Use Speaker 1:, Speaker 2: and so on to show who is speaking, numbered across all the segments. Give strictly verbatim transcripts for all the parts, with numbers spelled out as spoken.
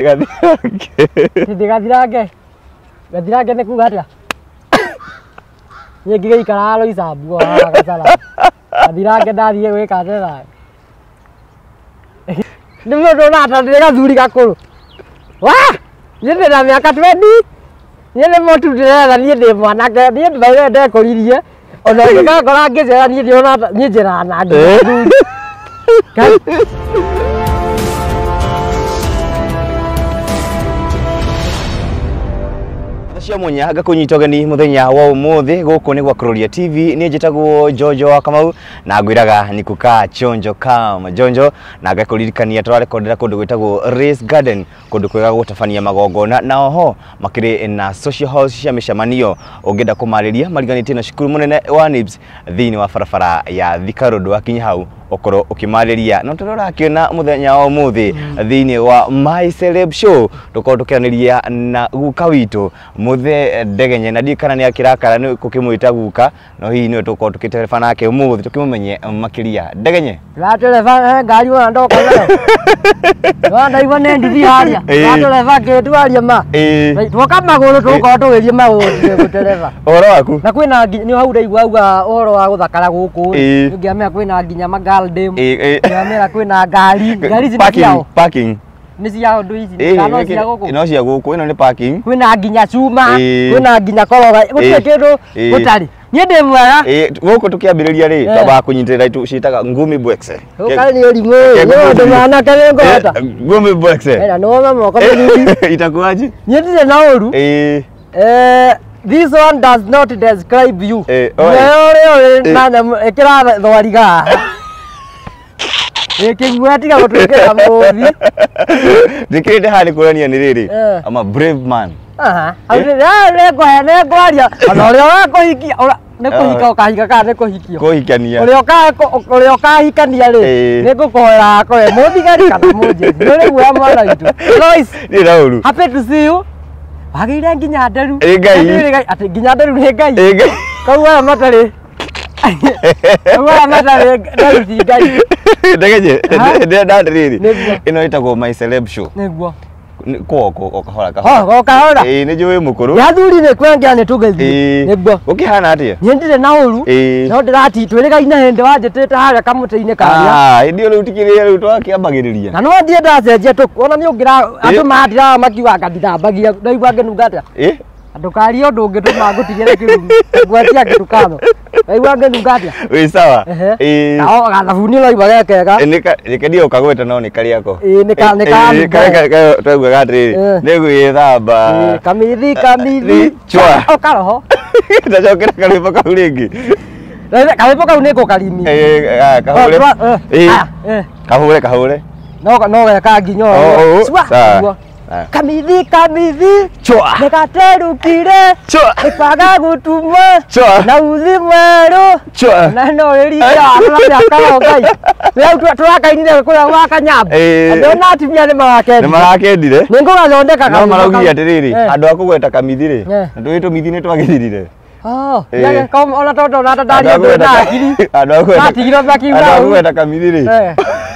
Speaker 1: Titi gathirange. Gathirange nĩ kuga atĩa? Niĩ ngĩgĩikara haro icambu haha Gacara. Gathirange ndathiĩ gwĩka atĩa? Nĩ mũndũ ũrata ndĩ gathuri gakũrũ. Wa! Niĩ ndĩna mĩaka twendi. Niĩ nĩ mũtu ndĩretha niĩ ndĩ mwanake. Niĩ ndĩraire ndekũririe. Ona ngĩkora ngĩcera niĩ ndĩona niĩ njĩraga na ngĩ.
Speaker 2: Cia munya gakunyita gani muthenya wa umuthi guku ni gwa Kuroria T V ni njitagwo Jojo wa Kamau na ngwiraga ni kuka chonjo kama Jonjo na gakuririkania twarekondera kundu gwitagwo Race Garden kundu kwega gutafania magongona na oho makiri na social house cia mishamanio ungenda kumariria mariganite na cukuru munene wa N I B S thini wa farafara ya Thika Road wa kinya hau okoro ukimariria no turora kiona muthenya wa umuthi thini wa My Celeb Show tukoro tukiraniria na guka witu muthe Ndegenye na dikana ni akirakara ni kukimwita guka no hihi ni tukoro tukitereba nake umuthi tukimumenye makiria Ndegenye
Speaker 1: ratereba ngari wa ndoka nayo wa ndaigwa ne nduthi haria ratereba ketwaria ma twoka maguru tukoro tugirie maũndũ gutereba
Speaker 2: oro waku
Speaker 1: na kwina ni hau ndaigwa uga uhoro wa guthakara guku ngiamea kwina nginya magari Demu. Ngiamera kwina ngari, ngari
Speaker 2: parking, parking.
Speaker 1: Ni cia ndu ici, kana cia guku.
Speaker 2: Ino cia guku, ino ni parking.
Speaker 1: Kwina nginya cuma, kwina nginya koroga, gutire kindu gutari. Ni ndi mwega.
Speaker 2: Eh, guku tukiambiriria ri, taba kunyitirira itu citaga ngumi bwexe.
Speaker 1: Ukari ni urimu, yo ndu mwana kale ngota.
Speaker 2: Ngumi bwexe.
Speaker 1: Era no mama ko ni.
Speaker 2: Itakuaje?
Speaker 1: Ni ndi na uru.
Speaker 2: Eh.
Speaker 1: Eh This one does not describe you.
Speaker 2: Eh,
Speaker 1: ore ore na ekira thwariga. Ekigwa tiga gutwekera muthi.
Speaker 2: Dikirite hali kurania ni riri. I'm a brave man.
Speaker 1: Aha. Aure re kwa ne kwaria. Ona ore wa kuhikia ora ne kuhika ukahika ka ne kuhikio.
Speaker 2: Kuhikania.
Speaker 1: Ore oka ore okahikania ri. Ne gukoera ko e muthigari kana muje. Ore gwa mwana witu. Lois.
Speaker 2: Ni rauru.
Speaker 1: Happy to see you. Bagire nginya nderu.
Speaker 2: E ngai.
Speaker 1: Ati nginya nderu ni ngai.
Speaker 2: E ngai.
Speaker 1: Kauwa matari. Kauwa matari nderu ti ngai.
Speaker 2: Ndegenye nde ndariri ino itagwo My Celeb Show
Speaker 1: niguo
Speaker 2: koko okahora kahora
Speaker 1: ha okahora
Speaker 2: eh ni njui mukuru
Speaker 1: yathuri ne kwengia ne tugethi niguo
Speaker 2: ukihana atia
Speaker 1: ni ndire na uru no ndirati twirigaina hende wanjitete haria kamuteine karia
Speaker 2: ah ndio ri utikiria ri twakiambagiriria
Speaker 1: na no ndie ndacenjia tukuona ni ungira andu mathira makiwa ngatithambagia ndaigua ngenungata
Speaker 2: eh
Speaker 1: andu kari undu ngituma ngutigire kirumu ngwatia kitukano ndaigua ngenungatia
Speaker 2: wi sawa
Speaker 1: eh ao gathabuni loiba gekega
Speaker 2: nika nikendio ukagweta no nikari yako
Speaker 1: eh nika nika
Speaker 2: kare twagwa gatiri ni gwithamba
Speaker 1: kamithi kamithi
Speaker 2: chwa
Speaker 1: okaroho
Speaker 2: ndacokera karipo kau ringi
Speaker 1: karipo kau niko karimi
Speaker 2: eh kahure eh kahure kahure
Speaker 1: no no weka nginyo
Speaker 2: sawa
Speaker 1: kamithi kamithi
Speaker 2: chwa
Speaker 1: nikaterukire
Speaker 2: chwa
Speaker 1: ikaga gutumwa
Speaker 2: chwa
Speaker 1: na uthi mweru
Speaker 2: chwa
Speaker 1: na no eri ya ala kala ngai leo twakainire kuria wa kanyamba ndo na atimia ni marakendire
Speaker 2: ni marakendire
Speaker 1: ningo gathondeka
Speaker 2: no maraugi atiriri andu akugweta kamithire ndu itu mithi ni twagithirire
Speaker 1: oh ya kom ona toto na tadari ndo na akiri
Speaker 2: andu akugweta
Speaker 1: atigiro bakiura
Speaker 2: andu akugweta kamithire
Speaker 1: eh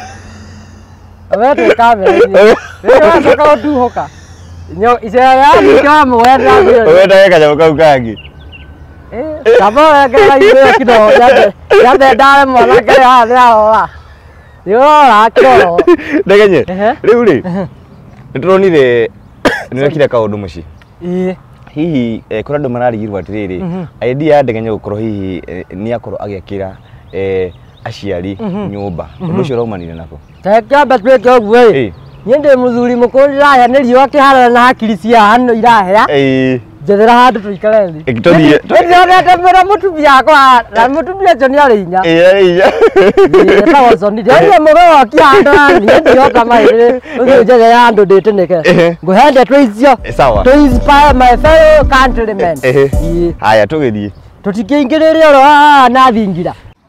Speaker 1: Awete kamera ni. Wewe unataka tu hoka. Nyo isaya ni kama mwenda vile.
Speaker 2: Wewe ndaweka jamu kau kangi.
Speaker 1: Eh, kama ngara ile kido yate. Yate dale mwana kale ha ya. Yo la kiro.
Speaker 2: Ndegenye. Riu ri. Nituronire niwekire kaundu muci.
Speaker 1: Ii.
Speaker 2: Hihi kura ndo mararigirwa atiriri. Idea Ndegenye gukorwo hihi ni akorwo agiakira eh aciari nyumba. Undu ucio raumanire nako.
Speaker 1: Tekamba tweke ogwo ĩ nyende muthuri mukuru irahea nĩ riũa kĩharana na hakiri cia hano irahea
Speaker 2: ĩ
Speaker 1: njethera handũ tũikare thĩ
Speaker 2: ĩgĩtũthiĩ
Speaker 1: twĩthondete mwĩra mũtumia akwa na mũtumia ũcio nĩ arĩ hinya
Speaker 2: ĩ arĩ hinya
Speaker 1: ĩtagwo Soni ndiaria mũgo woki handũ niĩ ndioka maĩrĩ ũthiĩ njethera handũ ndĩtĩnĩke ngũhe ndeto icio to inspire my fellow countrymen
Speaker 2: haya tũgĩthiĩ
Speaker 1: tũtikĩingĩrĩre oro haha na thingira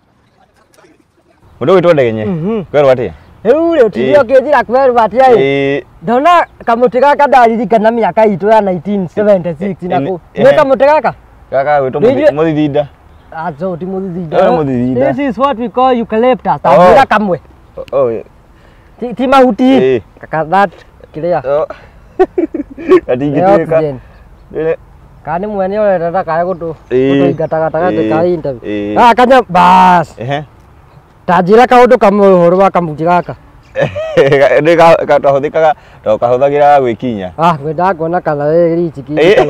Speaker 2: mũndũ wĩtwo Ndegenye kwerwo atĩa
Speaker 1: Riu ri utirio kinjira kwerwa atia ĩ ndona kamuti gaka ndaririkana miaka itu ya nineteen seventy-six nako ni kamuti gaka
Speaker 2: gaka gwitwo muthithinda
Speaker 1: azo ti muthithinda
Speaker 2: eh muthithinda
Speaker 1: this is what we call eucalyptus tabira kamwe
Speaker 2: oh
Speaker 1: ti ti mahuti kaka that kiria
Speaker 2: atingitwika
Speaker 1: kani mwene orenda kaya gutu gutuingatagataga ka interview ah kanya bas
Speaker 2: ehe
Speaker 1: tanjira kaundu kamwe horo wa kamuji gaka
Speaker 2: ndi ka twahuthikaga to kahuthagira gwikinya
Speaker 1: ah ngwenda kuona kana we richiki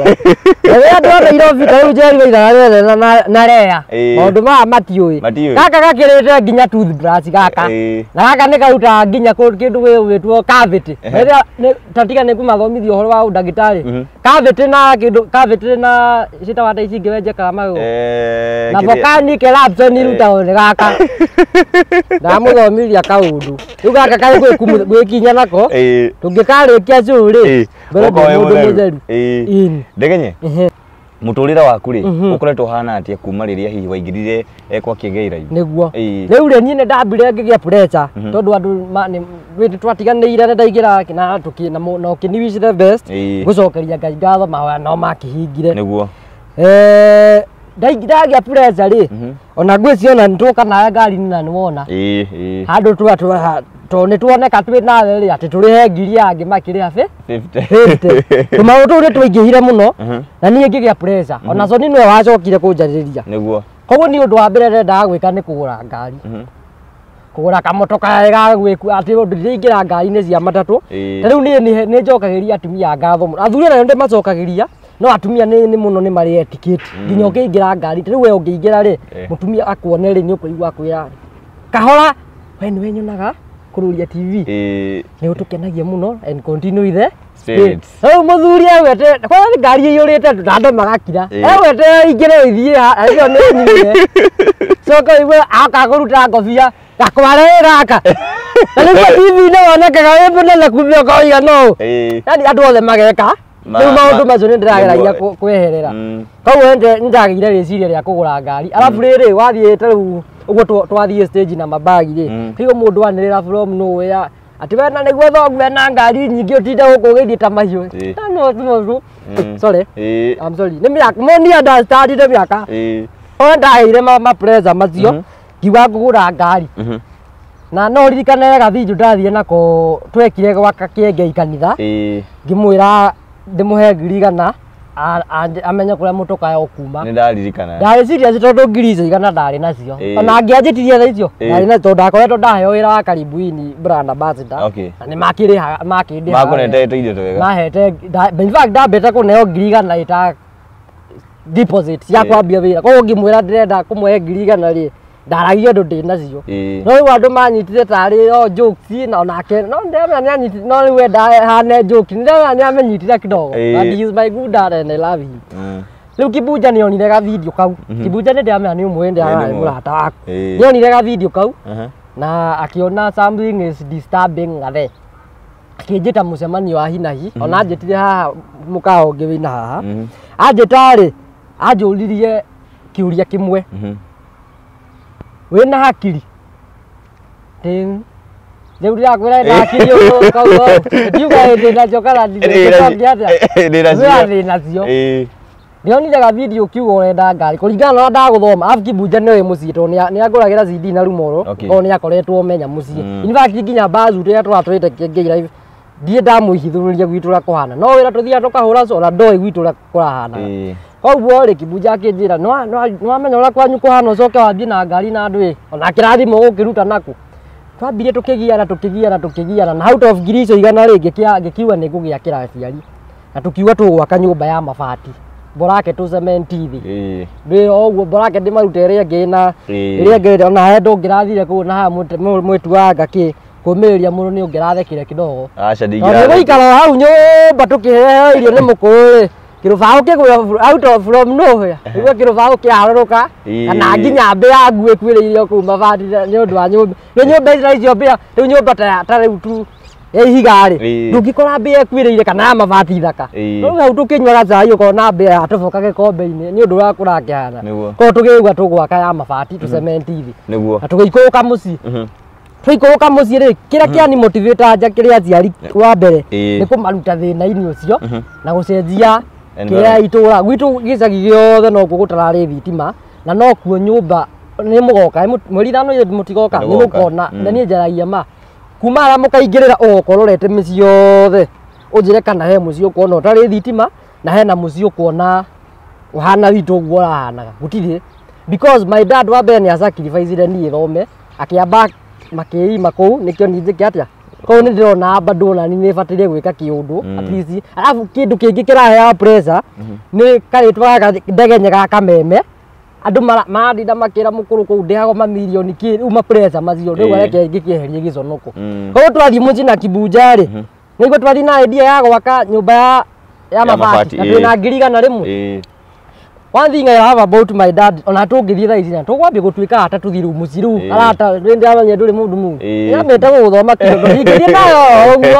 Speaker 1: Ewe ndo Nairobi karibu jeri waithaga na na rea maundu ma matiui gaka gakirite nginya toothbrush gaka na gaka ni karuta nginya kindu gwitwo cavity rĩrĩa tatiga nĩ kumathomithia ũhoro wa ndagĩtarĩ cavity na kindu cavity na cita wata ici ngĩwenjekaga magũrũ na volcanic eruption irutagwo nĩ gaka ndamũthomithia kaundu rĩu gaka karĩ gwĩkinya nako tũngĩkarĩkia cũrĩ mbere mũndũ mũtheru
Speaker 2: ndegenye muturira waku ri ukoretwo hana atia kuma riria hihi waingirire kwa kĩgeira-inĩ
Speaker 1: niguo riu ri nie ndambire ngigia pressure tondu andu witu twatiganĩire ndaingira na tukina no kini wish the best gucokeria Ngai ngatho mahoya no makihingire
Speaker 2: niguo
Speaker 1: eh ndaingira pressure ri ona ngwiciona nituka na ngari na niwona
Speaker 2: eh eh
Speaker 1: handu twa to nĩ tuoneka twĩ na rĩ atĩ tũrĩhe ngiri angĩ makĩrĩa fifty maũndũ ũrĩa twaingĩhire mũno na niĩ ngĩgĩa pressure ona Soni nĩwe wacokire kũnjarĩria
Speaker 2: nĩguo
Speaker 1: koguo nĩ ũndũ wa mbere rendaga gwĩka nĩ kũgũra ngari kũgũra kamotoka ga gwĩku atĩ ndĩraingĩra ngari-inĩ cia matatũ ta rĩu niĩ nĩ njokagĩria atumia ngatho athuri nayo ndĩmacokagĩria no atumia nĩ mũno nĩ marĩ etiquette nginya ũkĩingĩra ngari ta rĩu we ũngĩingĩra rĩ mũtumia akuone rĩ nĩ ũkũigua akwĩra kahora we nĩ wenyonaga kururia T V eh ni utukenagia muno and continue the spirits oh muthuri awete kwa ngari iyurite ndando magakira awete ingire ithie ayo ni nyine so ko iwe akakuruta ngobia gakwarera aka na ni T V no onekaga webona na kumio ko iga no yani andu othe mageka riu maundu macio ni ndirageragia kweherera koguo nde ndagire riciria ria kugura ngari alafu riri wathie riu uguo twathie stage na mabagi ri hiyo mundu anirira from nowhere ati wena niguo thogwe na ngari nyingi utinda guku githie ta mahiu no no sorry I'm sorry ni miaka moni understand ni miaka o ndaire ma pressure macio kiwa ngugura ngari na no ririkane wega video ndathie nako twekire gwaka kĩengei kanitha ngimwira ndimuhe ngiri igana amenya kuria mutoka ya okuma
Speaker 2: ni ndaririkana
Speaker 1: ndari serious tondu ngiri icio igana ndari nacio ona ngianjitirie tha icio ndari na tondu ndakoretwo ndaheo wira wa Karibuini brand ambassador na ni makiri makindi
Speaker 2: makonete indo twega
Speaker 1: mahete in fact ndambete kuneo ngiri igana ita deposit cia kwambia wira koguo ngimwira ndirenda kumuhe ngiri igana ri ndaragia ndo ndi nacio no riu andu manyitire tari o jokes na onake no ndemenya ni anyitire no riu enda hane joke ndemenya ni amenyitire kidogo and he is my good dad and I love him riu Kibuja ni onire ga video kau Kibuja ni ndamenya ni umwe ndi ara murata waku ni onire ga video kau na akiona something is disturbing ngare akinjita mucemanio wa hinahi ona anjitire haha mukao ngi wina haha anjitari anjuririe kiuria kimwe wena hakiri ting riu ndirakwira na hakiri uko kaugo ndiuga ndina jokara ndina ndina cio ndionire video kiugo urenda ngari kuringana na ndaguthoma afu Kibuja niwe mucii to ni anguragira C D na rumoro o ni akoretwo menya mucii in fact nginya bazu ria twatwite kĩengei live ndie ndamuhithuriria gwitura kuhana no wira tuthia tukahura cora ndoi gwitura kurahana koguo ri Kibuja akinjira no no amenya ura kwanyu kuhana ucoke wathie na ngari na andu ĩ ona kirathimo gukiruta naku twambire tukigiana tukigiana tukigiana na out of ngiri icio igana rĩngĩ ngĩkiuga nĩ ngũgĩa kĩraciari na tukiuga tũgwaka nyũmba ya mabati borake tu cementi thi ndi oguo borake ndimarute ria ngi na ria ngi ona he ndungirathire ku na ha mwitu wa ngaki kumiria muno ni ungirathekire kidogo
Speaker 2: acha ndingira
Speaker 1: no gikara hau nyumba tukihehe irio ni mukuri kirubao kigura out of from nowhere igwe kirubao kiaruruka kana nginya mbe ya ngui kwiriirio ku mabati ni undu wa nyumba ni nyumba icio mbia riu nyumba ta ta riu tu ehigari ndungikora mbia kwiriire kana mabati thaka no hau tukinywa cai ukona mbia atuboka gikombe-ini ni undu wa kurakihana ko tugigwa tugwaka ya mabati tu cementi thi
Speaker 2: niguo
Speaker 1: na tugikuka muci twikuka muci ri kira kiani motivator anja kiria aciari wa mbere ni kumaruta thina-ini ucio na gucenjia kiria itura gwitu gicagi giothe no gugutarari thitima na no kuo nyumba ni mugoka mweri thano mutigoka ni mukona na ni njaragia ma kuma ara mukaingirira ugokororete mici yothe unjire kana he muci ukuona utari thitima na hena muci ukuona uhana witu guo rahanaga gutire because my dad wa mbere ni asacrifice ni thome akiamba makiima kuu nikio ninje kiatia ko ni ndirona bado na ni nifatire gwika kiundu at least alafu kindu kingi kirahe pressure ni karitwa ndege nyega kameme andu maradinda makira mukuru kuu ndehago mamilioni ki uma pressure macio riu areke ngikieherie giconoku ko twathi muci na Kibunja ri niguo twathi na idea ya gwaka nyumba ya ya mabati na twina ngirigana rimwe one thing I have about my dad ona tungithie tha ici na tugwambia gutwika ata tuthiru muciru arata ndi amenye nduri mundu mu ya meta guthoma kindu ingithie nayo uguo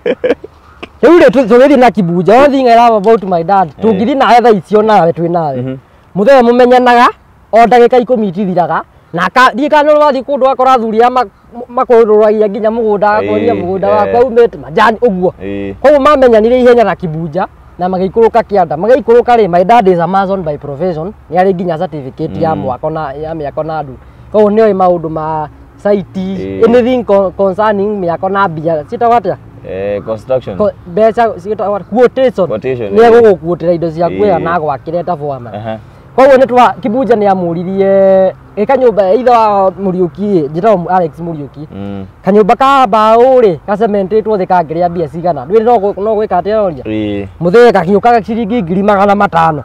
Speaker 1: riu ri tugithi na Kibunja one thing I love about my dad tungithi nawe tha icio nawe twi nawe muthee mumenyanaga o ndagika ikumi itithiraga na thii kana wathi kundu akora thuria makururagia nginya mugunda akoria mugunda wakwa umite majani uguo koguo mamenyanire ihenya na Kibunja na magikuruka kianda magikuruka ri my dad is a mason by profession ni ari nginya certificate ya mwako na ya miako na ndu koguo ni oi maundu ma site anything concerning miako na bia sitawatia
Speaker 2: eh construction
Speaker 1: becha sitawatia quotation ni gugukuotera indo cia kwira na gwakireta foreman koguo ni twa Kibunja ni amuririe ikanyumba itho wa Muriuki njitao Alex Muriuki kanyumba ka bao ri ka cementetwo thi kangiria mbia cigana ndwire no no gwika ateoria muthee kakiuka ciringi ngiri magana matano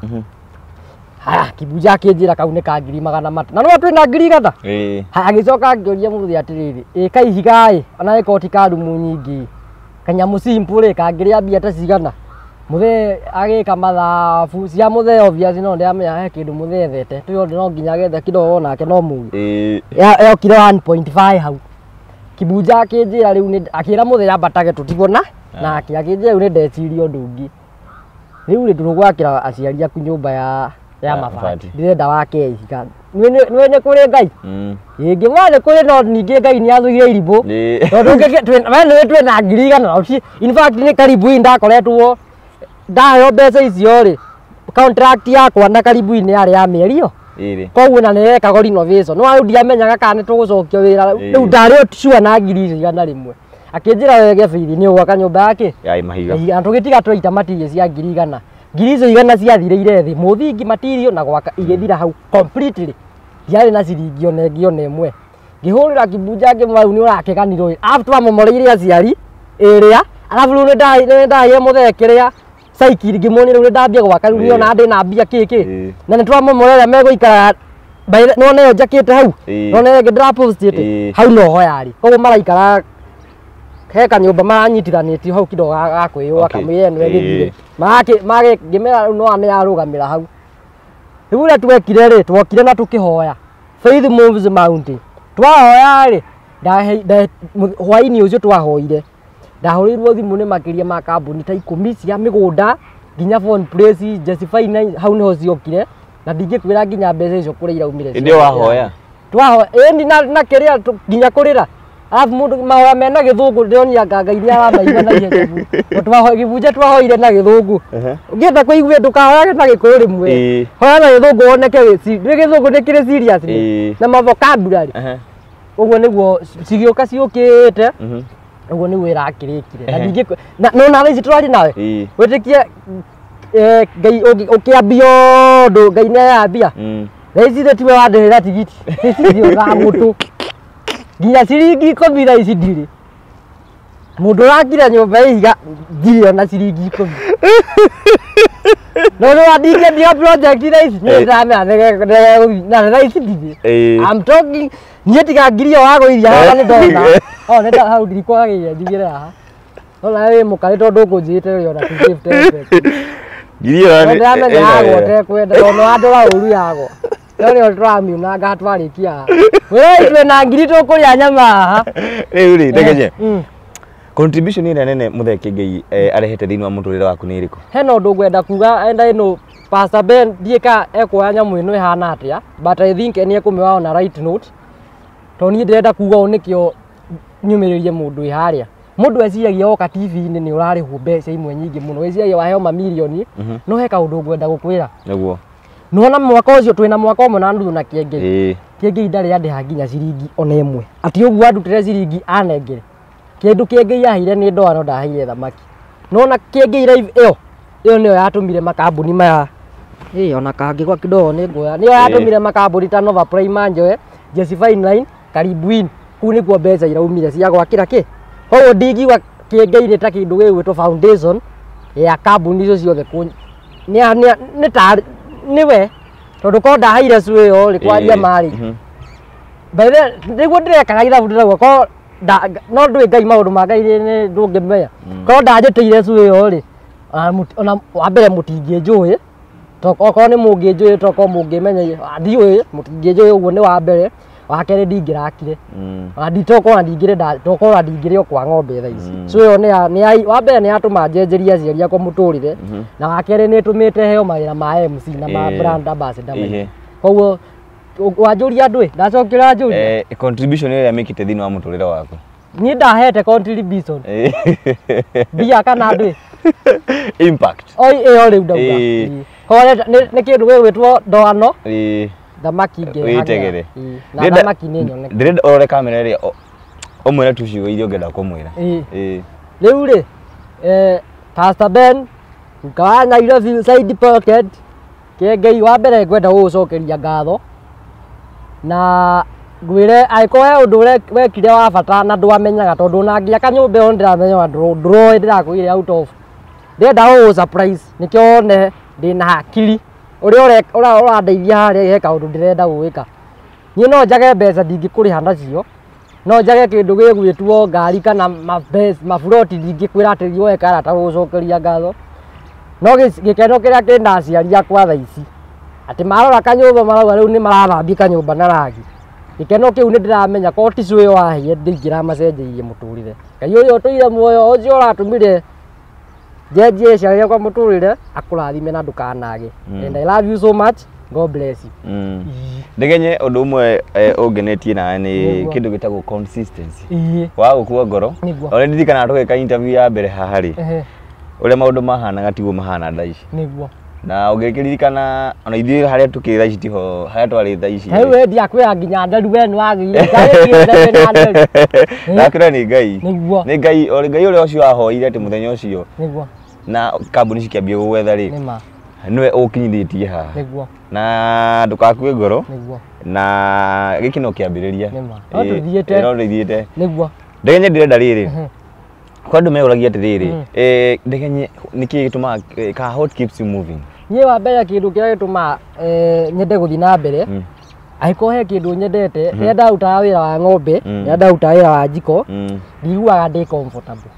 Speaker 1: ha Kibunja akinjira kau ni ka ngiri magana matano na no twina ngiri gata ha agicoka ngioria muthee atiriri e kaihigai ona ikoti ka rumu nyingi kanyamu simple ri kangiria mbia ta cigana muthee agika mathabu cia muthee obviously no ndiamenya he kindu muthee thete tuyo no nginya gethe kidogo nake no mugi ya ya kilo one point five hau Kibunja akinjira riu ni akira muthee ambatage tutibona na akiakinjira riu ni ndeciria ndungi riu ri ndurugwakira aciari aku nyumba ya ya mabati ndirenda wake ihika nwenye kuri ngai ingi mwana kuri no ningi ngai ni athugire iribu tondu we twe na ngiri igana in fact ni karibu indakoretwo ndayo mbeca icio ri contract yakwa na karibu ini ari ya mierio iri koguo na ne kago renovation no ayu ndiamenyaga kana tugucokio wira riu ndari sure na ngiri igana rimwe akinjira wege bithi ni gwaka nyumba yake
Speaker 2: ya mahiga
Speaker 1: andu gitiga twaita material cia ngiri igana ngiri icio igana ciathire thi muthingi material na gwaka igithira hau completely diari na ciringi one ngione imwe ngihurira Kibunja ngimwau ni urakeganirwo after amomoreire aciari iria alafu riu ni ndaye muthee kiria cycle ngimoni riu ndambia gwaka riu ni ona ndi na mbia kiki na ni twamomorera meguikara no ne jakete hau no ne ndra postite hau no ho yari koguo maraikara he kanyumba maranyitithanĩtio hau kidogo gakwĩyũa kamwĩre nĩwe gĩthire make make ngĩmera no ane arũgamĩra hau rĩu ũrĩa twekire rĩ twokire na tũkĩhoya Faith Moves Mountain twahoya rĩ hwainĩ ũcio twahoire ndahũrĩirwo thimũ nĩ makĩria ma kambuni ta ikũmi cia mĩgũnda nginya phone place justify hau nĩho ciokire na ndingĩkwĩra nginya mbeca icio kũrĩa iraumire
Speaker 2: ndio wahoya
Speaker 1: twahoya ĩni na kĩrĩa nginya kũrĩra alafu mundu mahoya mena githungu ndionia nganga iria aramaigua na ihebu twahoya Kibunja twahoire na githungu ngienda kuigua ndukahoyage na gikuyu rimwe hoya na githungu woneke wisi ndi githungu ni kiri serious na vocabulary uguo niguo cigioka ciukite uguo niguo irakirikire na ndingi no na ici twari nawe witikie eh ngai ukiambio ndu ngai ne yambia ici tiwe wandehera tigiti ici ndio ga mutu nginya ciringi ikũmi tha ici ndirĩ mũndũ ũrakira nyũmba ihiga ndirĩ ona ciringi ikũmi no nĩ wandingetia project tha ici nĩ ndamenya na tha ici ndirĩ I'm talking niĩ tiga ngiri ĩyo wagũithia haha nĩ ndona o nĩ hau ndirikwageire ndigĩre haha ona wĩ mũkarĩ tondũ ũkũnjĩte rĩ ona tũgĩfte
Speaker 2: ngiri ĩyo
Speaker 1: nĩ ndamenya yagwo ũtekwenda tondũ wandora ũru yagwo Ndio turamiuna gatwarikia. Wewe twena ngiri tukuria nyama haha.
Speaker 2: Riu ri ndegeje. Contribution ire nene muthe kingei arehete thini wa muturire waku ni iriku?
Speaker 1: Hena undu ngwenda kuga enda ino Pastor Ben ndieka ekwa nyamu ino ihana atia but I think eni ekumewa on a right note. To ni ndenda kuga onikio nyumiririe mundu iharia. Mundu eciagia oka T V-ini ni urarihwo mbeca imwe nyingi muno. Eciagia waheo mamilioni no heka undu ngwenda gukwira.
Speaker 2: Niguo.
Speaker 1: Nuona mwaka ucio twina mwaka umwe na ndu na kiengei kiengei ndari ande hanginya ciringi ona imwe ati uguo andutire ciringi anengere kindu kiengei yahire ni ndoano ndahaire thamaki nona Kiengei live iyo iyo niyo yatumire makambuni maya eh ona kangi kwa kidogo ni ngoya niyo yatumire makambuni ta Nova Prime Njoe Jesse Fine Line Karibu Inn kuu nikuo mbeca iraumire cia gwakira ki koguo ndingiuga Kiengei ni ta kindu gigwitwo foundation ya kambuni icio ciothe ni ni ta niwe tondu ko ndahaire cu iyo ri kwaria mari baithe niguo ndirekaga ithabu ndiraugua ko no ndui Ngai maundu ma Ngai ni ndungimenya ko ndanjitire cu iyo ri ona wa mbere mutingĩnjũĩ okorwo nĩ mũngĩnjũĩ toko mũngĩmenya ndiũĩ mũtingĩnjũĩ ũguo nĩ wa mbere wa kerĩ ndingĩrakire na nditokorwo ndingĩrĩ tokorwo ndingĩrĩ o kwa ng'ombe thaa ici so ĩyo nĩ wa mbere nĩ atũma njenjerie aciari akwa mũtũrĩre na wa kerĩ nĩ ĩtũmĩte heo mawĩra ma M C na ma brand ambassador maingĩ koguo wanjũria andũ ĩ ndacokera njũria
Speaker 2: contribution ĩrĩa mĩkĩte thĩinĩ wa mũtũrĩre waku
Speaker 1: niĩ ndahete contribution mbia kana andũ ĩ
Speaker 2: impact
Speaker 1: oi ĩyo rĩu ndauga kore nĩ kĩndũ gĩgwĩtwo ndoano thamaki
Speaker 2: ngĩhang'ĩra
Speaker 1: na thamaki nĩ nyoneka
Speaker 2: ndĩrenda ũrore kamera ĩrĩa ũmwĩre tu ciugo iria ũngĩenda kũmwĩra
Speaker 1: rĩu rĩ Pastor Ben Nkawa Nairobi side pocket Kiengei wa mbere ngwenda gũgũcokeria ngatho na ngwĩre angĩkorwo he ũndũ wekire wa bata na ndwamenyaga tondũ ona ngĩaka nyũmba ĩyo ndĩramenya ndũroĩ ndĩrakũgĩire out of ndĩrenda gũgũ surprise nĩkĩo one ndĩna hakiri ũrĩa ũrandeithia harĩa he kaũndũ ndĩrenda gwĩka niĩ no njage mbeca ndingĩkũrĩha nacio no njage kĩndũ gĩgwĩtwo ngari kana maburoti ndingĩkwĩra atĩ thiĩ woe karata gũgũcokeria ngatho no gĩkeno kĩrĩa kĩna aciari akwa thaa ici atĩ marora kanyũmba marauga rĩu nĩ marathambia kanyũmba na rangi gĩkeno kĩu nĩ ndĩramenya ko ti cũĩ wahĩe ndingĩramacenjeirie mũtũrĩre Ngai ũrĩa ũtũire muoyo ũcio ũratũmire njenjie aciari akwa mũtũrĩre akũrathime na ndũkanage and I love you so much God bless you
Speaker 2: ndegenye ũndũ ũmwe ũngenetie nawe nĩ kĩndũ gĩtagwo consistency wa gũkua ngoro ũrĩa ndirikana tũgĩka interview ya mbere haha rĩ ũrĩa maũndũ mahanaga tiguo mahana thaa ici
Speaker 1: nĩguo
Speaker 2: na ũngĩkĩririkana ona ithuĩ harĩa tũkĩrĩ thaa ici tiho harĩa twarĩ thaa ici
Speaker 1: rĩu we ndiakwĩra nginya nderu we nĩwagĩire ndarĩkire na nderu
Speaker 2: ndakĩra nĩ Ngai
Speaker 1: nĩguo
Speaker 2: nĩ Ngai o Ngai ũrĩa ũcio wahoire atĩ mũthenya ũcio
Speaker 1: nĩguo
Speaker 2: na kambuni cikĩambia gũgwetha rĩ nĩwe ũkinyithĩtie haha
Speaker 1: nĩguo
Speaker 2: na ndũgakue ngoro
Speaker 1: nĩguo
Speaker 2: na gĩkĩ no kĩambĩrĩria
Speaker 1: no tũthiĩte
Speaker 2: no tũthiĩte
Speaker 1: nĩguo
Speaker 2: ndegenye ndĩrenda rĩrĩ kwa andũ meũragia atĩrĩrĩ ndegenye nĩkĩ gĩtũmaga ka what keeps you moving
Speaker 1: niĩ wa mbere kĩndũ kĩrĩa gĩtũmaga nyende gũthiĩ na mbere angĩkorwo he kĩndũ nyendete rĩrĩa ndarutaga wĩra wa ng'ombe rĩrĩa ndarutaga wĩra wa njiko ndiguaga ndĩ comfortable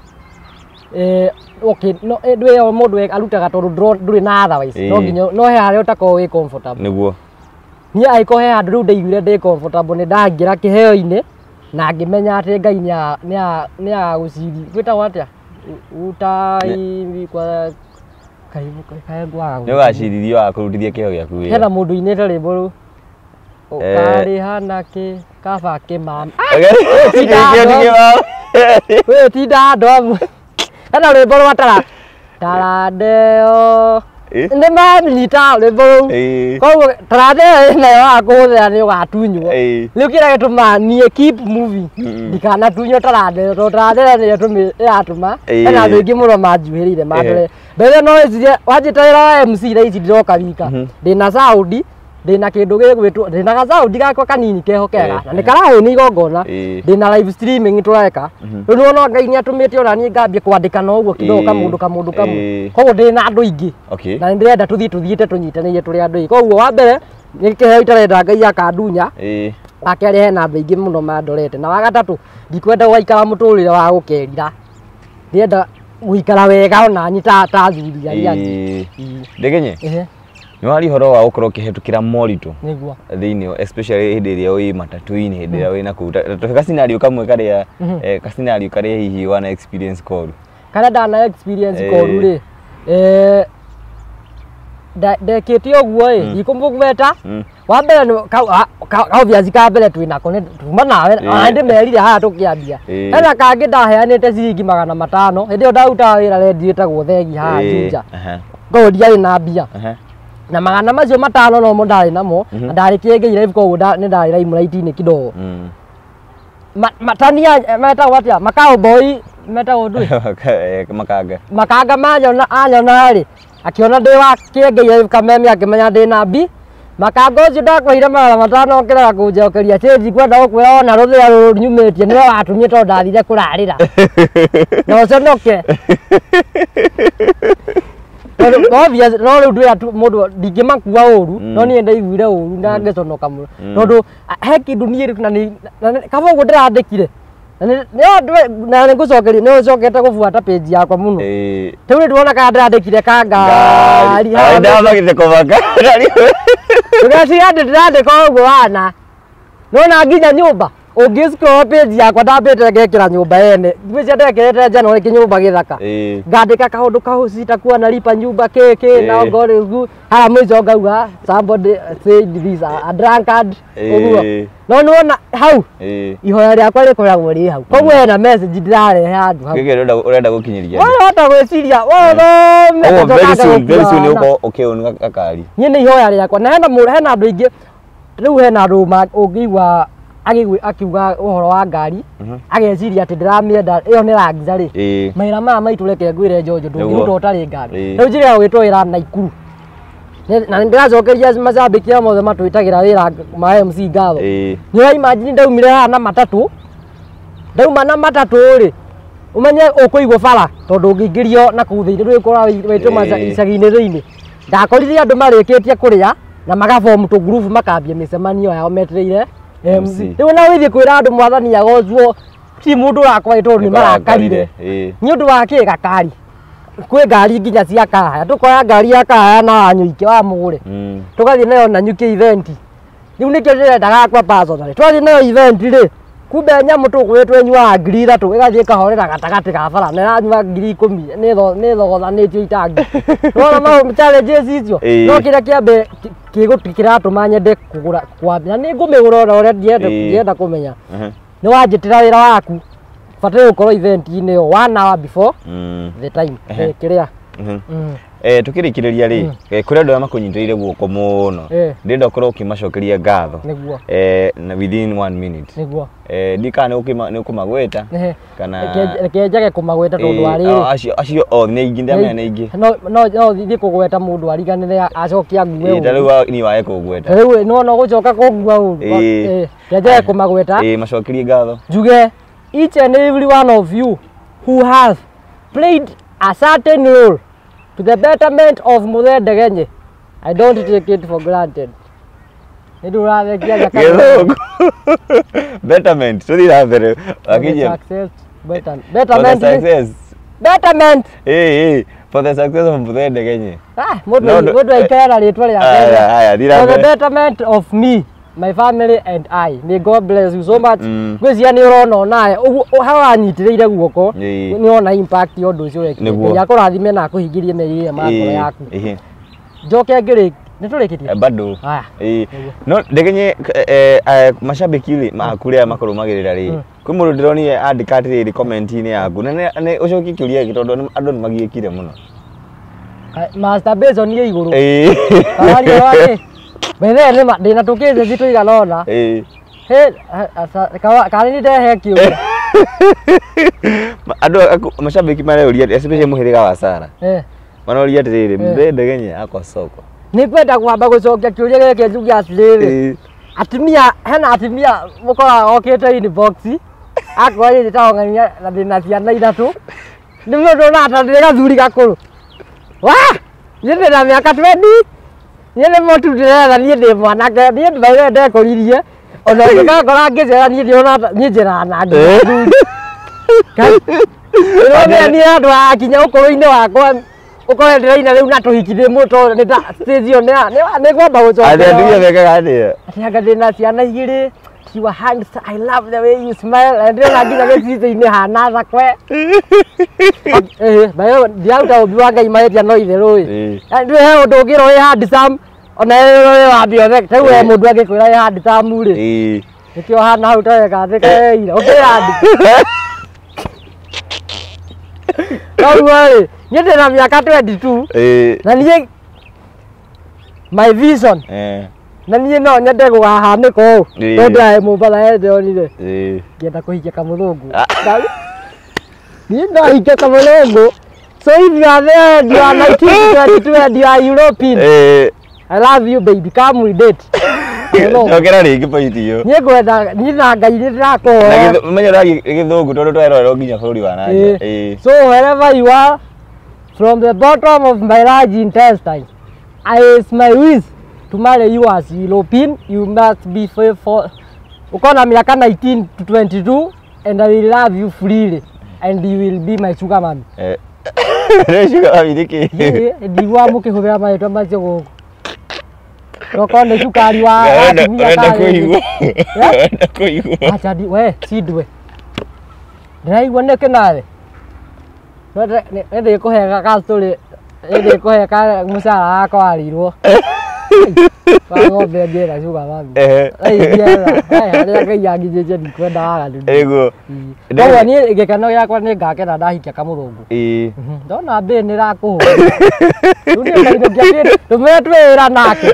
Speaker 1: okay no ndwĩ o mũndũ arutaga tondũ ndũrĩ na otherwise no nginya no he harĩa ũtakorwo wĩ comfortable
Speaker 2: nĩguo
Speaker 1: niĩ angĩkorwo he handũ rĩu ndaiguire ndĩ comfortable nĩ ndangĩra kĩheo-inĩ na ngĩmenya atĩ Ngai nĩ agũciri gwĩtagwo atĩa utai kwa karibu kaegwaga
Speaker 2: nĩ ũgacirithio wa kũrutithia kĩheo gĩaku wĩra
Speaker 1: hena mũndũ inĩte rwĩmbo rũu ũkarĩ hana kĩ kaba kĩmama wĩ tinda andũ amwe hena rwĩmbo rwa tara taradeo nĩ manyita rwĩmbo rũu koguo taradeo ĩnayo akũhũthĩra nĩ ũgatunywo rĩu kĩrĩa gĩtũmaga niĩ keep moving ndikanatunywo taradeo tondũ taradeo nĩ ĩratũma hena andũ aingĩ mũno manjuhĩrĩire mandore mbere no ĩcirie wanjĩta wĩra wa M C thaa ici ndiroka wika ndĩna saundi ndĩna kĩndũ gĩgwĩtwo ndĩna gacaundi gakwa kanini kehokega na nĩ karahũnia igongona ndĩna live streaming tũreka rĩu nĩwona Ngai nĩ atũmĩte ona niĩ ngambia kwandĩka na ũguo kidogo kamũndũ kamũndũ kamwe koguo ndĩna andũ aingĩ na nĩ ndĩrenda tũthiĩ tũthiĩte tũnyitanĩire tũrĩ andũ aingĩ koguo wa mbere nĩ kĩheo itarenda Ngai akandunya wa kerĩ hena andũ aingĩ mũno mandorete na wa gatatũ ndikwenda gũgaikara mũtũrĩre wa gũkerira ndĩrenda gũikara wega ona nyi ta athuri aria
Speaker 2: ndegenye nĩ wari horo wa gũkorwo ũkĩhetũkĩra moritũ thĩinĩ especially hĩndĩ ĩrĩa wĩ matatũ-inĩ hĩndĩ ĩrĩa wĩna kũu ka scenario kamwe karĩa ka scenario karĩa hihi wana experience koru
Speaker 1: karĩa ndana experience koru rĩ ndekĩte ũguo ĩ ndikũmũgweta wa mbere kau viazi ka mbere twĩnako tuma nawe ona ndĩmerire haha tũkĩambia hena kangĩ ndaheanĩte ciringi magana matano hĩndĩ ĩyo ndarutaga wĩra rendi ĩtagwo thegi haha Juja koguo ndiarĩ na mbia na magana macio matano no mo ndarĩ namo na ndarĩ Kiengei live koguo nĩ ndarĩ limelight-inĩ kidogo matania metagwo atĩa makao boy meta undu
Speaker 2: makanga
Speaker 1: makanga manyona anyona ri akiona ndi wa kiengei kameme akimenya ndi na mbi makanga ucio ndakwire mara matano okera kunjokeria change kwenda gukwira ona ruthia runyumitie ni watumie to ndathire kurarira no conoke no via no ru ndu mundu ndingimakua uru no ni ndaiguire uru na ngeconoka muno tondu he kindu ni na ni kaba uguo ndirandikire na nä ngå cokeria nä å cokete gå buata page yakwa må no rä u nä ndårona kana ndärandäkire ka ngari
Speaker 2: ndamagä te kå maka
Speaker 1: tågeciria ndä ndärandä ka å guo wana nona nginya nyå mba å ngä scroll page yakwa ndambä te ngekä ra nyå mba ene ngä cia ndekerete January kä nyå mba gä thaka ngandä ka kaå ndå kahå cita kuona lipa nyumba kä kä na ngorä gu haya mwä co ngauga somebody said this a drunkard å guo no nona hau ihoya rĩakwa rĩkoragwo rĩ hau koguo hena message ndĩrarehe handũ hau
Speaker 2: ũrenda gũkinyĩria
Speaker 1: wahota gwĩciria wothome
Speaker 2: very soon very soon ũko ũkĩũnga gakari
Speaker 1: niĩ nĩ ihoya rĩakwa na hena hena andũ aingĩ rĩu hena andũ ũngĩigua akiuga ũhoro wa ngari ageciria atĩ ndĩramĩenda ĩyo nĩ rangiza rĩ mawĩra maya maitũ reke ngwĩre Njonjo ndũngĩruta ũtarĩ ngari rĩu njĩra ya gwĩtwo wĩra Naikuru na ndiracokeria macambĩki mothe matwĩtagĩra wĩra ma M C ngatho nĩ ũraimagine ndaumire haha na matatũ ndauma na matatũ rĩ umenye ũkũigwo bara tondũ ũngĩingĩrio na kũu thĩinĩ rwĩkora wĩtũma icagi-inĩ thĩinĩ ndakorire andũ marĩkĩtie kũrĩa na magabomu tũ group makambia mĩcemanio yao metereire M C rĩu na wĩthiĩ kwĩra andũ mwathani agocwo ti mũndũ ũrakwa tondũ nĩ marakarire nĩ ũndũ wa kĩ gakari kwĩ ngari nginya cia kahaya tũkoya ngari ya kahaya na anyuike wa mũgũre tũgathiĩ nayo Nanyuki event rĩu nĩkĩo ndĩrenda gakwa personally twathiĩ nayo event rĩ kumbe nyamũ tũkwĩtwo nyuaga ngiri ithatũ ĩgathiĩ ĩkahorera gatagatĩ ga bara na ĩranyua ngiri ikũmi nĩ thogothanĩtio itangi nona mau challenges icio no kĩrĩa kĩambe kĩratũma nyende kũgũra kwambia na nĩ ngũmĩgũra ona ũrĩa ndĩrenda kũmenya nĩ wanjĩtĩra wĩra waku bataire gũkorwo event-inĩ ĩyo one hour before the time kĩrĩa
Speaker 2: eh tukirikiriria ri kuri andu makunyitire guoko muno ndenda ukorwo ukimacokeria ngatho eh na within one minute
Speaker 1: niguo
Speaker 2: eh ndikane ukima ni ukumagweta
Speaker 1: kana reke njage kumagweta tondu ari
Speaker 2: acio acio o ni ingi ndamenya ni ingi
Speaker 1: no no no thi kugweta mundu ariganire acokia nguwe
Speaker 2: eh riu ni wae kugweta
Speaker 1: riu no no gucoka kungua uru eh njage kumagweta
Speaker 2: eh macokerie ngatho
Speaker 1: njuge each and every one of you who has played a certain role to the betterment of Muthe Ndegenye. I don't take it for granted. Nidu rather kia
Speaker 2: betterment. So did have very
Speaker 1: success. Better. Betterment.
Speaker 2: For the success.
Speaker 1: Betterment.
Speaker 2: Hey, hey. For the success of Muthe Ndegenye.
Speaker 1: Ah, mudu mudu ikera ritwa ria Kenya. For the betterment of me, my family and I. May God bless you so much. Gwĩcia nĩ ũrona naye hawanyitĩrĩire guoko nĩ ona impact ya ũndũ ũcio wekire ya kũrathime na kũhingĩrie mĩrĩre ma ngoro yaku njoke ngĩrĩ nĩ tũrĩkĩtie
Speaker 2: bado eh no Ndegenye mashabiki ri makuria makorumagĩrĩra ri kwĩ mũndũ ndĩronire andĩka atĩrĩrĩ comment-inĩ yaku nĩ ũcokie kĩũria gĩkĩ tondũ andũ nĩ magiĩkire mũno
Speaker 1: master Bezon nĩ igũrũ awaria wake Bene ni ma ndina tukije zitu iganona. Eh. He kana ni ndehe kiuria.
Speaker 2: Andu mashabiki mareuria especially muhiriga wa Sara. Eh. Manoria atiriri Muthe Ndegenye akwa soko. Ni
Speaker 1: kwenda kwamba gucokia kiuria gike njugi atiriri. Atimia hena atimia mukora okete inbox. Akwa ri taongania na thina ciana ithatu. Ni mundu na atandire gathuri gakuru. Wa! Yende na miaka twenty. Niĩ motu ndĩretha niĩ ndĩ mwanake niĩ ndĩbaire ndekoririe ona ngakora ngĩcera niĩ ndĩona niĩ njĩra na ngĩ Rĩrĩa niĩ andũ akinya ũkũrũ-inĩ wakwa ũkore ndĩraina rĩu na tũhiki mũto nĩ ta stage ĩyo nĩ kwamba gũcoka
Speaker 2: athia wekaga ndĩa
Speaker 1: atianga ndĩna ciana igĩrĩ you are handsome. I love the way you smile. And then I get a visit in the Hana Quay. Eh, bayo, the outer of Buanga, my no either. And we have to get away hard some on a biodeck. Tell where Mudwag I had some moody. If you had now to okay, okay. Don't worry. Yet I'm your cat twenty-two. Then my vision. Nani no nyende guhahane ko tondu ai mubala ende onire eh ngenda kuhikia kamurungu You know, he get a logo. So if you are there and you are nineteen twenty-two and you are European,
Speaker 2: Eh.
Speaker 1: I love you, baby. Come with it.
Speaker 2: Okera ringi point iyo.
Speaker 1: Niĩ ngwenda niĩ na Ngai nĩ
Speaker 2: Na
Speaker 1: ndĩrakũhoya.
Speaker 2: gĩthũngũ gĩthũngũ tondũ twerorwo nginya bũrũri wa nanja.
Speaker 1: Eh. So wherever you are, from the bottom of my large intestine, I is my wish to marry you as European. You must be faithful. Uko na miaka nineteen to twenty-two and I will love you freely and you will be my sugar mommy.
Speaker 2: Eh. Sugar mommy niki.
Speaker 1: Ndigwa mũkĩhũthĩra mahĩtwa macio gũkũ. Roko nĩ cukari wa atumia
Speaker 2: Wenda
Speaker 1: kaya.
Speaker 2: kũigua. Wenda kũigua.
Speaker 1: Acha di we sidwe. Ndĩraigua nĩkĩ nawe? Nĩ ndĩkũhega ka story. Nĩ ndĩkũhega mũcara wakwa warirwo. Kwa ng'ombe ngĩra sugar mommy.
Speaker 2: Eh.
Speaker 1: Ai ngĩra. Ai harĩa Ngai angĩnjĩnjie ndikwenda waganu.
Speaker 2: Ego.
Speaker 1: Koguo niĩ gĩkeno gĩakwa nĩ ngakena ndahikia kamũthũngũ.
Speaker 2: Eh.
Speaker 1: Ndona mbĩ nĩ rakũhũra. Rĩu nĩ ndainũkia kĩndũ. Tũmĩre twĩra nake.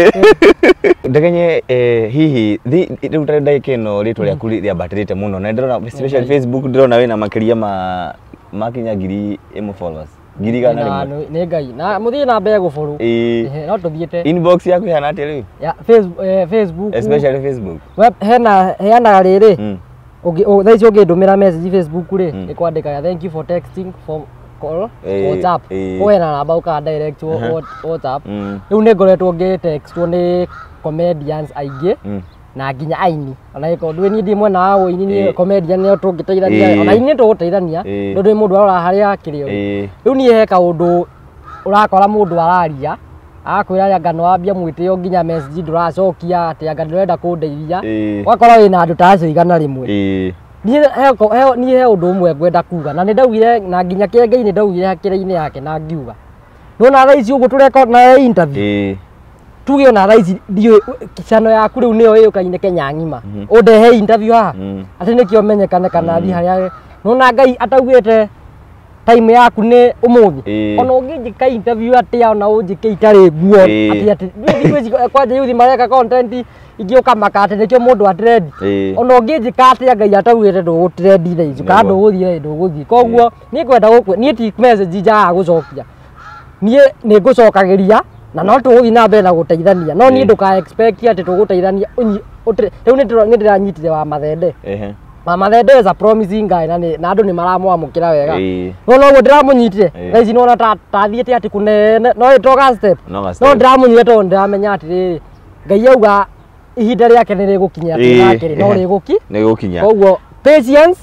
Speaker 2: Ndegenye hihi rĩu ta ndagĩka ĩno rĩtwa rĩaku rĩambatĩrĩte mũno na ndĩrona especially Facebook ndĩrona wĩna makĩria ma makinya ngiri ĩmwe followers. Ngiri igana rĩmwe.
Speaker 1: Nĩ Ngai. Na mũthiĩ na mbere gũbũrũ.
Speaker 2: Ĩĩ.
Speaker 1: No tũthiĩte.
Speaker 2: Inbox yaku ĩhana atĩa rĩu?
Speaker 1: Ya Facebook Facebook.
Speaker 2: Especially Facebook.
Speaker 1: Web hena heanaga rĩrĩ. Thaa ici ũngĩndũmĩra message Facebook rĩ ĩkwandĩkaga thank you for texting for call WhatsApp. Kũhena namba ũka direct WhatsApp. Rĩu nĩ ngoretwo ngĩ textwo nĩ comedians aingĩ na nginya aini. Ona ĩko ndũĩ niĩ ndĩ mwena wa ũini nĩ comedian nĩo tũngĩteithania. Ona aini tũgũteithania. Tondũ ndĩ mũndũ arora harĩa akĩrĩ. Rĩu niĩ he kaũndũ ũrakora mũndũ araria. Akwĩra rĩa ngano wambia mwĩtĩo nginya message ndũracokia atĩ anga ndĩrenda kũndeithia. Ũgakora wĩna andũ ta acio igana rĩmwe. Niĩ niĩ he ũndũ ũmwe ngwenda kuga na nĩ ndaugire na nginya kĩengei nĩ ndaugire hakĩrĩ-inĩ yake na ngiuga. Nona thaa ici ũguo tũreka na interview. Tuge ona thaa ici ndiũ channel yaku rĩu nĩyo ĩũkaine Kenya ng'ima. Ũndehe interview haha. Atĩ nĩkĩo menyekane kana thiĩ harĩa. Nona Ngai ataugĩte time yaku nĩ ũmũthĩ. Ona ũngĩnjĩka interview atĩa ona ũnjĩke itarĩ nguo atĩ atĩ nĩ kwanja youth mareka content ingĩũka maka atĩ nĩkĩo mũndũ a trend. Ona ũngĩnjĩka atĩa Ngai ataugĩte ndũgũtrend thaa ici kana ndũgũthiĩ ndũgũthiĩ. Koguo niĩ ngwenda gũkũ niĩ ti message njaga gũcokia. Niĩ nĩ ngũcokagĩria na no tũgũthiĩ na mbere na gũteithania. No niĩ ndũka expect atĩ tũgũteithania rĩu nĩ ndĩranyitire wa mathende. Ma mathende is a promising guy na na andũ nĩ maramwamũkĩra wega. No no ndĩramũnyitire. Thaa ici nona ta tathiĩte atĩ kũnene no ĩtoga step. No ndĩramũnyitire tondũ ndĩramenya atĩrĩrĩ Ngai auga ihinda rĩake nĩ rĩgũkinya atĩ nake no rĩgũki.
Speaker 2: Nĩ gũkinya.
Speaker 1: Koguo patience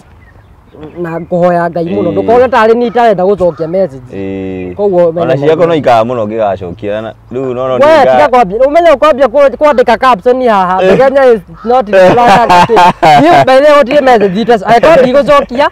Speaker 1: na kũhoya Ngai mũno ndũkone tarĩ niĩ itarenda gũcokia message. Koguo
Speaker 2: ona ciako no ikaga mũno ngĩgacokia na rĩu no no
Speaker 1: nĩ nga. Tiga kwambia ũmenye ũkwambia kwandĩka caption haha. Kenya is not like niĩ by the way gũtirĩ message itas angĩkorwo ndigũcokia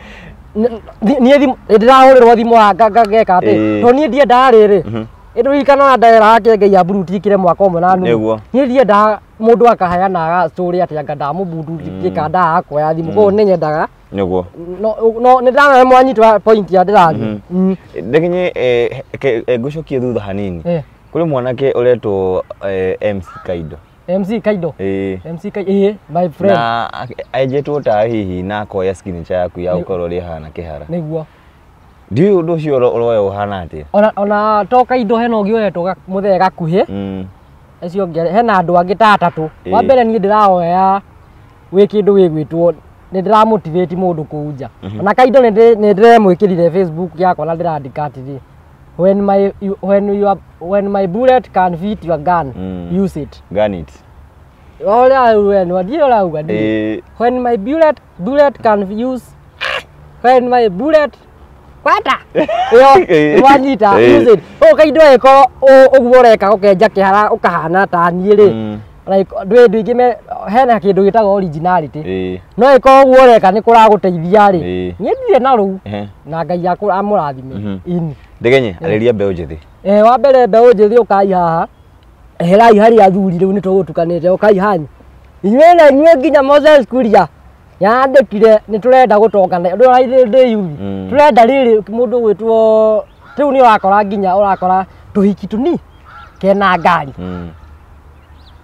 Speaker 1: niĩ ndĩrahũrĩrwo thimũ haha ngeka atĩ to niĩ ndiendaga rĩrĩ. Ĩndũrikana ndaera Ngai amburutikire mwaka ũmwe na nuthu. Niĩ ndiendaga mũndũ akaheanaga story atĩ anga ndamũbundikĩka ndaga kuoya thimũ. Koguo nĩ nyendaga nĩguo no nĩ ndamenya mwanyitwa point ya ndĩrathiĩ.
Speaker 2: Ndegenye ngũcokie thutha hanini. Kũrĩ mwanake ũretwo M C Kaido.
Speaker 1: M C Kaido. M C Kaido eh my friend.
Speaker 2: Na ajetwo ta hihi na koya signature yaku ya ũkorwo rĩ hana kĩhara.
Speaker 1: Nĩguo.
Speaker 2: Ndiũ ũndũ ũcio ũroya ũhana atĩa? Ona
Speaker 1: ona to Kaido hena ũngĩ ũretwo mũthee gakuhĩ. Acio ngere hena andũ angĩ ta atatũ. Wa mbere niĩ ndĩrahoya wĩ kĩndũ gĩgwĩtwo nĩ ndĩramotivate mũndũ kũu nja. Ona Kaido nĩ ndĩremwĩkĩrire Facebook yakwa na ndĩrandĩka atĩrĩ when my when you are, when my bullet can fit your gun mm. use it.
Speaker 2: Gun it.
Speaker 1: Ola when what you lauga di. When my bullet bullet can use when my bullet kwata yo wanyita use it. O Kaido eko ũguo ũreka ũkenja kĩhara ũkahana ta niĩ rĩ like ndwĩ ndũ ingĩ me hena kĩndũ gĩtagwo originality. No ĩko ũguo ũreka nĩ kũragũteithia rĩ niĩ ndirĩ na rũu na Ngai amũrathime ini.
Speaker 2: Ndegenye arĩria mbeũ njĩthĩ.
Speaker 1: Eh wa mbere mbeũ njĩthĩ ũkai haha eherai harĩa athuri rĩu nĩ tũgũtukanĩte ũkai hanyu inyuĩ na inyuĩ nginya Moses Kuria yandĩkire nĩ tũrenda gũtongana ũndũ wa ndĩ yuthi tũrenda rĩrĩ mũndũ gwĩtwo rĩu nĩ ũrakora nginya ũrakora tũhiki tũni kena ngari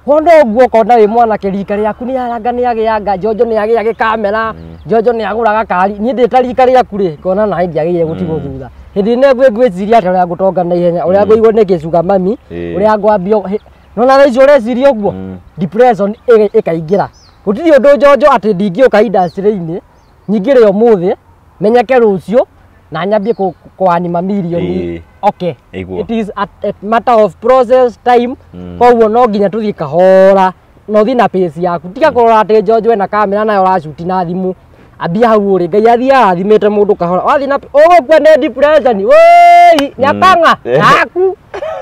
Speaker 1: Hondo guo kona we mwana kirika riaku ni aranga ni agianga Jojo ni agiage kamera Jojo ni aguraga kari ni ndita rika riaku ri kona na hindi agire gutigo thutha hindi ne gwe gwiciria ati uria gutonga na ihenya uria ngũigwo ni gicuga mami uria ngwambio no na raici ureciria guo depression ikaingira gutiri undu Jojo ati ndingĩũka industry-ini nyingire umuthi menyeke rucio na nyambie kũanima milioni. Okay, it is a, a matter of process time. Koguo no nginya tuthie kahora no thi na pace yaku tiga kurora ati Jojo na kamera nayo racuti na thimu ambia hau uri ngai athia athimite mundu kahora wathi na ugukua ne depression woi nyakanga aku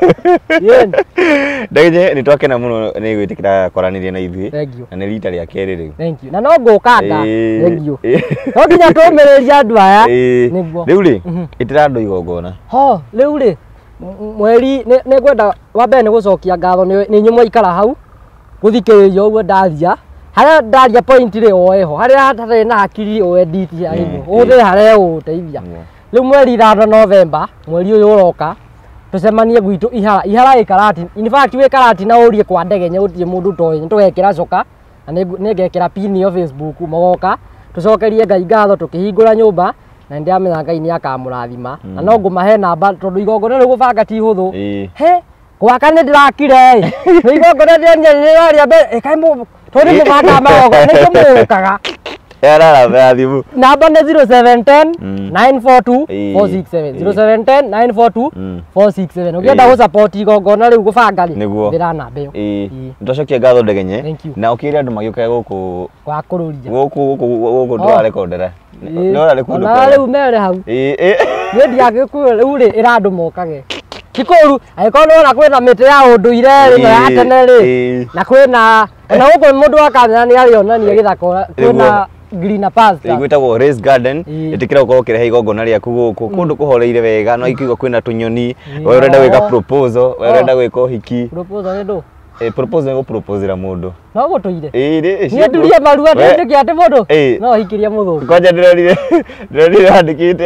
Speaker 1: yen
Speaker 2: Ndege ni twakena muno ni gwitikira koranirie na ithui na ni rita ria keri riu.
Speaker 1: Thank you na no ngukanga thank you no nginya tumiriria andu aya niguo
Speaker 2: riu ri itirando igongona
Speaker 1: ho riu ri mweri ni gwenda wa mbere ni gucokia ngatho ni nyumwa ikara hau guthikiriria uguo ndathia haria ndaria point ri oeho haria hatarĩ na hakiri o edit harimo uthi haria uteithia riu mweri ithano November mweri uyu uroka tucemanie gwitu ihara ihara ikarati in fact we karati na urie kwa ndege nye utie mundu toy tugekira coka na ningekira pin yo Facebook mogoka tucokerie ngai ngatho tukihingura nyumba na ndiamenya ngai ni akamurathima na no ngumahe namba tondu igongona ri gubanga ti huthu he gwaka ni ndirakire ni igongona ni nyaria be kai mu tondu mubanga magogo ni kumukaga
Speaker 2: Era la thimu
Speaker 1: namba ni zero seven one zero nine four two four six seven zero seven one zero nine four two four six seven ukienda gu support igongona riu gubanga ri ndira namba iyo
Speaker 2: ndocokia ngatho ndegenye na ukiria andu magiuka guku
Speaker 1: kwa kururia
Speaker 2: guku guku guku ndwara rekondera ndwara rekundu
Speaker 1: na riu mere hau ni ndiagikuo riu ri ira andu mokage Kikoru aikono na kwena mite ya unduire ri ya tene ri na kwena na guko mundu akanya ni ariona ni githako kwena green pasta
Speaker 2: igwitagwo Race Garden itikira ukorwo kirehe igongona riaku guku kundu kuhoreire wega no ikiuga kwina tunyoni we urenda gwika proposal we urenda gwika uhiki
Speaker 1: proposal ni ndu
Speaker 2: eh proposal go proposera mundu
Speaker 1: no gutuire
Speaker 2: eh
Speaker 1: ni nduria marua ndiki ati mundu no hikiria muthu
Speaker 2: kwaja ndirorire ndirorire andikite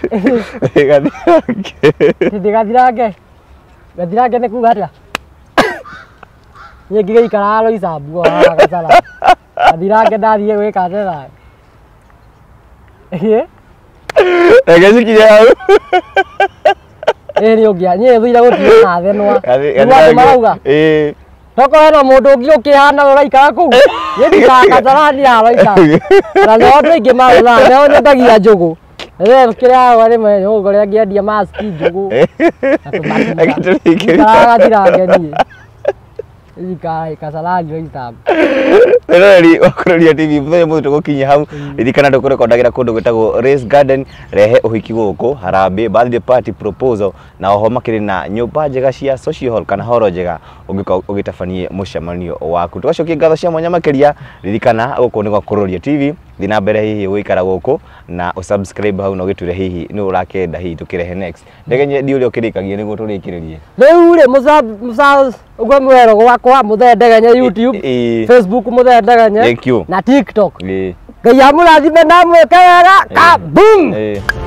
Speaker 1: ndigathirange gathirange ni kuga atia ni ngigeikara ro isambu gacara gathirange ndathie gwika tena eh
Speaker 2: egecikiria hau
Speaker 1: eh ni ungia ni thuira gutire na thenwa ni marauga eh toko hena mundu ungi ukihana uraikara kuu ni ndikagatarani aro isambu na no andu aingi marutha no nyendagia njugu eh kiria wale mwe ugo ria ngiendia mask njugu gathirange ni Ika kasarani wa isambu
Speaker 2: Erori wakuroria T V muthenya muthu tugukinya hau ririkana ndukurekondagira kundu gwitagwo Race Garden rehe uhiki guku harambe birthday party proposal na oho makiri na nyumba njega cia social hall kana horo njega ungika ugitabanie mucemanio waku tugacokia ngatho cia mwanya makiria ririkana guku ni gwakuroria T V thina mbere hihi wikara guku na usubscribe hau na ugitwire hihi ni urakenda hihi tukirehe next ndegenye ndi uri ukirikagia niguo turikiririe
Speaker 1: riu ri musa musa ugwa mwero gwakwa muthendegenye YouTube Facebook muthendegenye na TikTok ngai amurathime na mweke wega ka boom